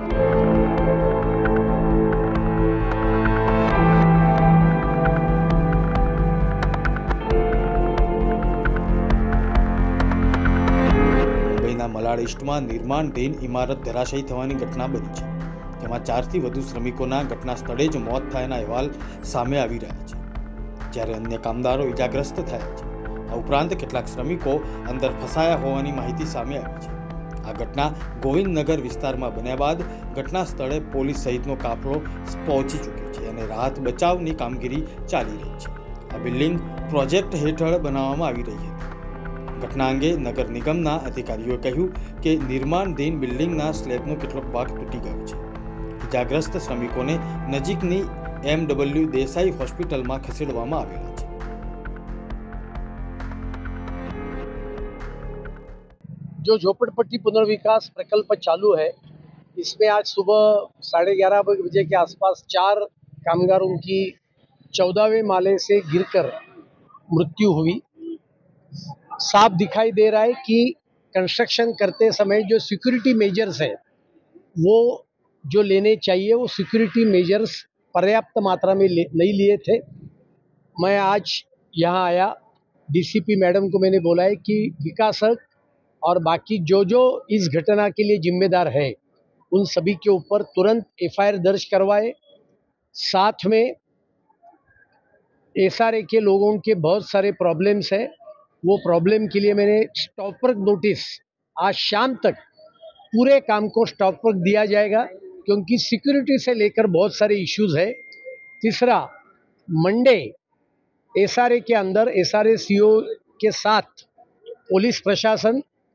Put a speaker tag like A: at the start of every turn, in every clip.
A: મુંબઈના મલાડ ઈસ્ટમાં નિર્માણધીન ઇમારત ધરાશાયી થવાની ઘટના બની છે, જેમાં 4 થી વધુ શ્રમિકોના ઘટના સ્થળે જ મોત થયાના અહેવાલ સામે આવી રહ્યા છે, જ્યારે અન્ય કામદારો ઇજાગ્રસ્ત થયા છે। આ ઉપરાંત કેટલાક શ્રમિકો અંદર ફસાયા હોવાની માહિતી સામે આવી છે। આ ઘટના ગોવિંદનગર વિસ્તારમાં બન્યા બાદ ઘટના સ્થળે પોલીસ સહિતનો કાફલો પહોંચી ચૂક્યો છે અને રાહત બચાવની કામગીરી ચાલી રહી છે। આ બિલ્ડિંગ પ્રોજેક્ટ હેઠળ બનાવવામાં આવી રહી હતી। ઘટના અંગે નગર નિગમના અધિકારીઓએ કહ્યું કે નિર્માણધીન બિલ્ડિંગના સ્લેબનો કેટલોક ભાગ તૂટી ગયો છે। ઇજાગ્રસ્ત શ્રમિકોને નજીકની MW દેસાઈ હોસ્પિટલમાં ખસેડવામાં આવેલા છે।
B: जो झोपड़पट्टी पुनर्विकास प्रकल्प चालू है, इसमें आज सुबह 11:30 बजे के आसपास 4 कामगारों की 14वें माले से गिरकर मृत्यु हुई। साफ दिखाई दे रहा है कि कंस्ट्रक्शन करते समय जो सिक्योरिटी मेजर्स है वो जो लेने चाहिए वो सिक्योरिटी मेजर्स पर्याप्त मात्रा में नहीं लिए थे। मैं आज यहाँ आया, DCP मैडम को मैंने बोला है कि विकासक और बाकी जो इस घटना के लिए जिम्मेदार है उन सभी के ऊपर तुरंत FIR दर्ज करवाए। साथ में SRA के लोगों के बहुत सारे प्रॉब्लम्स है, वो प्रॉब्लम के लिए मैंने स्टॉप वर्क नोटिस आज शाम तक पूरे काम को स्टॉप वर्क दिया जाएगा, क्योंकि सिक्योरिटी से लेकर बहुत सारे इश्यूज है। तीसरा, मंडे SRA के अंदर SRA CO के साथ पुलिस प्रशासन,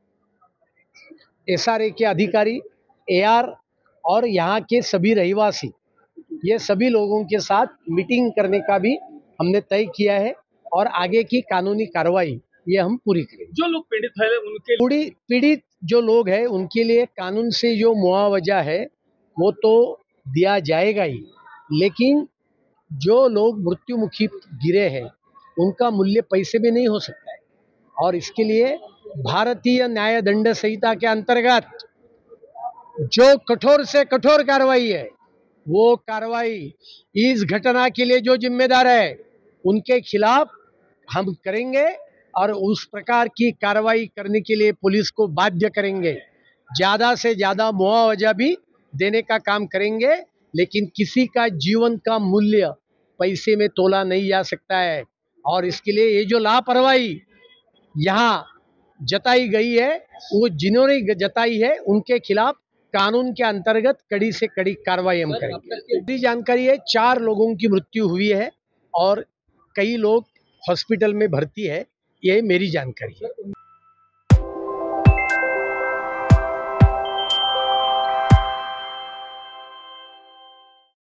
B: SRA के अधिकारी, AR और यहाँ के सभी रहवासी, ये सभी लोगों के साथ मीटिंग करने का भी हमने तय किया है और आगे की कानूनी कार्रवाई ये हम पूरी करेंगे।
C: जो लोग पीड़ित है उनके
B: पीड़ित जो लोग हैं उनके लिए कानून से जो मुआवजा है वो तो दिया जाएगा ही, लेकिन जो लोग मृत्युमुखी गिरे हैं उनका मूल्य पैसे में नहीं हो सकता है, और इसके लिए भारतीय न्याय दंड संहिता के अंतर्गत जो कठोर से कठोर कार्रवाई है वो कार्रवाई इस घटना के लिए जो जिम्मेदार है उनके खिलाफ हम करेंगे और उस प्रकार की कार्रवाई करने के लिए पुलिस को बाध्य करेंगे। ज़्यादा से ज़्यादा मुआवजा भी देने का काम करेंगे, लेकिन किसी का जीवन का मूल्य पैसे में तोला नहीं जा सकता है। और इसके लिए ये जो लापरवाही यहाँ जताई गई है वो जिन्होंने जताई है उनके खिलाफ कानून के अंतर्गत कड़ी से कड़ी कार्रवाई हम करेंगे। मेरी जानकारी है 4 लोगों की मृत्यु हुई है और कई लोग हॉस्पिटल में भर्ती है, ये मेरी जानकारी है।